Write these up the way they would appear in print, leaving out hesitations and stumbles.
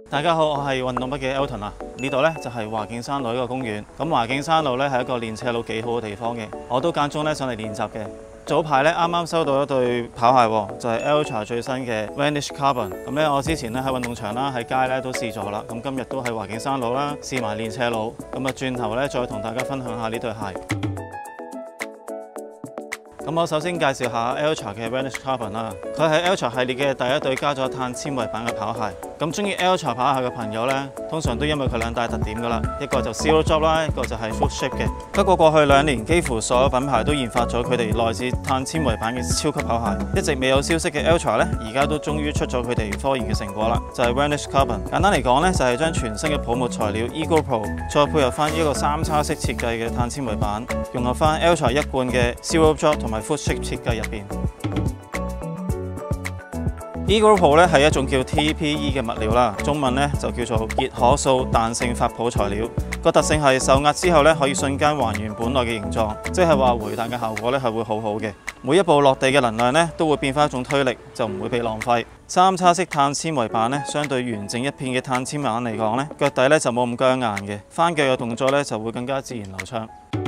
大家好，我係運動筆記 Elton 啊。呢度呢就係華徑山路一個公園。咁華徑山路呢係一個練斜路幾好嘅地方嘅，我都間中呢上嚟練習嘅。早排呢啱啱收到一對跑鞋喎，就係 Altra 最新嘅 Vanish Carbon。咁呢我之前呢喺運動場啦、喺街呢都試咗啦。咁今日都喺華徑山路啦，試埋練斜路。咁啊轉頭呢再同大家分享下呢對鞋。咁我首先介紹下 Altra 嘅 Vanish Carbon 啦，佢係 Altra 系列嘅第一對加咗碳纖維版嘅跑鞋。咁中意 Altra 跑鞋嘅朋友呢，通常都因為佢兩大特點㗎啦，一個就 Zero Drop 啦，一個就係 Foot Shape 嘅。不過過去2年，幾乎所有品牌都研發咗佢哋內置碳纖維版嘅超級跑鞋。一直未有消息嘅 Altra 呢，而家都終於出咗佢哋科研嘅成果啦，就係 Vanish Carbon。簡單嚟講呢，就係將全新嘅泡沫材料 Ego Pro 再配合翻一個3叉式設計嘅碳纖維版，融合翻 Altra 一貫嘅 Zero Drop 同埋 Foot Shape 設計入邊。Ego Pro 咧係一種叫 TPE 嘅物料啦，中文咧就叫做熱可塑彈性發泡材料。個特性係受壓之後咧可以瞬間還原本來嘅形狀，即係話回彈嘅效果咧係會好好嘅。每一步落地嘅能量咧都會變翻一種推力，就唔會被浪費。3叉式碳纖維板咧，相對完整一片嘅碳纖板嚟講咧，腳底咧就冇咁僵硬嘅，翻腳嘅動作咧就會更加自然流暢。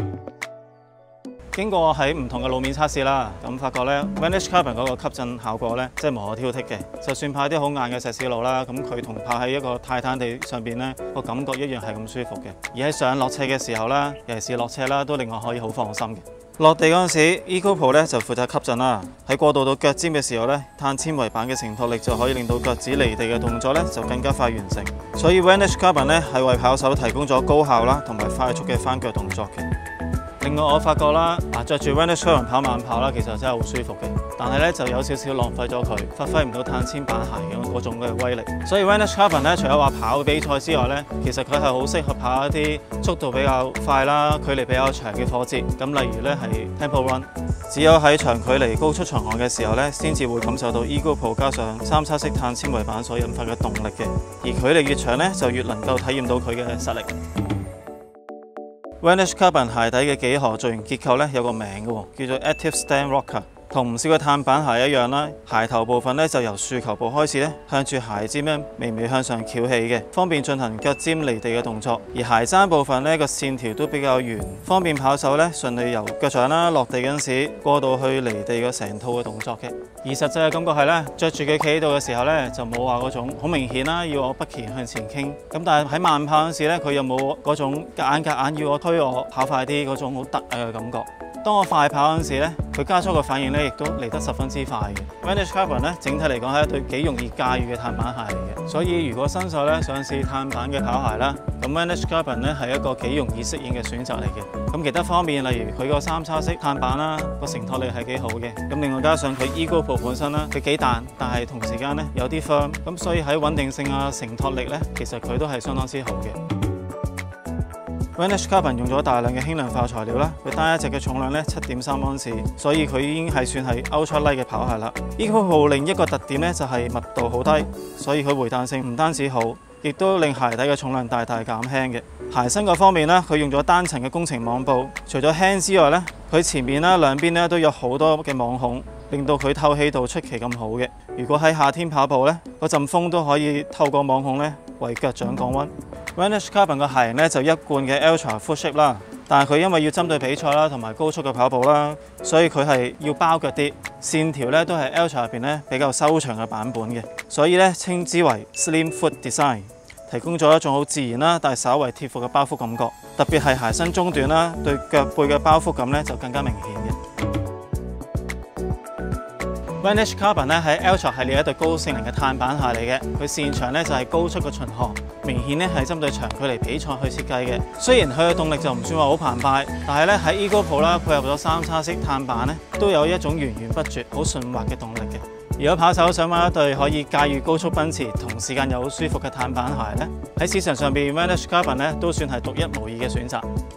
經過喺唔同嘅路面測試啦，咁發覺咧 Vanish Carbon 嗰個吸震效果咧，即係無可挑剔嘅。就算跑啲好硬嘅石屎路啦，咁佢同跑喺一個泰坦地上邊咧，個感覺一樣係咁舒服嘅。而喺上落斜嘅時候啦，尤其是落斜啦，都令我可以好放心嘅。落地嗰陣時 ，Ego Pro 咧就負責吸震啦。喺過渡到腳尖嘅時候咧，碳纖維板嘅承托力就可以令到腳趾離地嘅動作咧就更加快完成。所以 Vanish Carbon 咧係為跑手提供咗高效啦同埋快速嘅翻腳動作嘅。另外我發覺啦，着住 Vanish Carbon 跑慢跑啦，其實真係好舒服嘅。但係咧就有少少浪費咗佢，發揮唔到碳纖板鞋嘅嗰種嘅威力。所以 Vanish Carbon 咧，除咗話跑比賽之外咧，其實佢係好適合跑一啲速度比較快啦、距離比較長嘅課節。咁例如咧係 Tempo Run， 只有喺長距離高速巡航嘅時候咧，先至會感受到 Ego Pro 加上3叉式碳纖維板所引發嘅動力嘅。而距離越長咧，就越能夠體驗到佢嘅實力。Vanish Carbon 鞋底嘅幾何造型結構咧有個名嘅，叫做 Active Stem Rocker。同唔少嘅碳板鞋一樣啦，鞋頭部分咧就由樹球部開始咧，向住鞋尖咧微微向上翹起嘅，方便進行腳尖離地嘅動作。而鞋踭部分咧個線條都比較圓，方便跑手咧順利由腳掌啦落地嗰陣時過到去離地嘅成套嘅動作嘅。而實際嘅感覺係咧，着住佢企喺度嘅時候咧，就冇話嗰種好明顯啦，要我不期向前傾。咁但係喺慢跑嗰陣時咧，佢又冇嗰種夾硬要我推我跑快啲嗰種好突嘅感覺。當我快跑嗰陣時咧，佢加速嘅反應咧，亦都嚟得十分之快嘅。Vanish Carbon 咧，整體嚟講係一對幾容易駕馭嘅碳板鞋嚟嘅。所以如果新手咧想試碳板嘅跑鞋啦，咁 Vanish Carbon 咧係一個幾容易適應嘅選擇嚟嘅。咁其他方面，例如佢個3叉式碳板啦，個承托力係幾好嘅。咁另外加上佢 Ego Pro 本身啦，佢幾彈，但係同時間咧有啲 firm， 咁所以喺穩定性啊、承托力咧，其實佢都係相當之好嘅。Vanish Carbon 用咗大量嘅輕量化材料啦，佢單一隻嘅重量咧7.3安士，所以佢已經係算係 Ultra Light 嘅跑鞋啦。Ego Pro 另一個特點咧就係密度好低，所以佢回彈性唔單止好，亦都令鞋底嘅重量大大減輕嘅。鞋身嗰方面咧，佢用咗單層嘅工程網布，除咗輕之外咧，佢前面啦兩邊咧都有好多嘅網孔，令到佢透氣度出奇咁好嘅。如果喺夏天跑步咧，嗰陣風都可以透過網孔咧為腳掌降溫。Vanish Carbon 個鞋型咧就一貫嘅 Altra Foot Shape 啦，但係佢因為要針對比賽啦同埋高速嘅跑步啦，所以佢係要包腳啲，線條咧都係 Altra 入邊咧比較修長嘅版本嘅，所以咧稱之為 Slim Foot Design， 提供咗一種好自然啦，但係稍為貼服嘅包覆感覺，特別係鞋身中段啦，對腳背嘅包覆感咧就更加明顯嘅。Vanish Carbon 咧喺 Altra 系列一對高性能嘅碳板鞋嚟嘅，佢擅長咧就係高速嘅巡航，明顯咧係針對長距離比賽去設計嘅。雖然佢嘅動力就唔算話好澎湃，但係咧喺 Ego Pro 啦配合咗3叉式碳板咧，都有一種源源不絕、好順滑嘅動力嘅。如果跑手想買一對可以駕馭高速奔馳，同時間又好舒服嘅碳板鞋咧，喺市場上邊 Vanish Carbon 咧都算係獨一無二嘅選擇。